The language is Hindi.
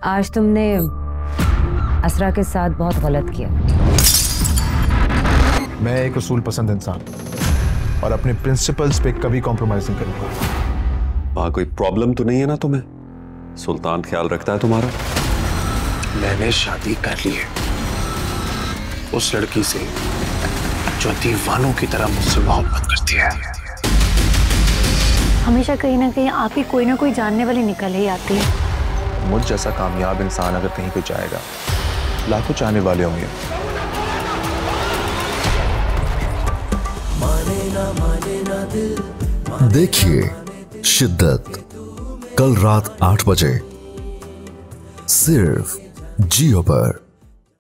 आज तुमने असरा के साथ बहुत गलत किया। मैं एक उसूल पसंद इंसान और अपने प्रिंसिपल्स पे कभी कॉम्प्रोमाइज नहीं करूंगा। वहां कोई प्रॉब्लम तो नहीं है ना तुम्हें? सुल्तान ख्याल रखता है तुम्हारा? मैंने शादी कर ली है उस लड़की से जो दीवानों की तरह मुझसे मोहब्बत करती है। हमेशा कहीं ना कहीं आप ही कोई ना कोई जानने वाली निकल ही आती है। मुझ जैसा कामयाब इंसान अगर कहीं पे जाएगा, लाखों चाहने वाले होंगे। देखिए शिद्दत कल रात 8 बजे सिर्फ जियो पर।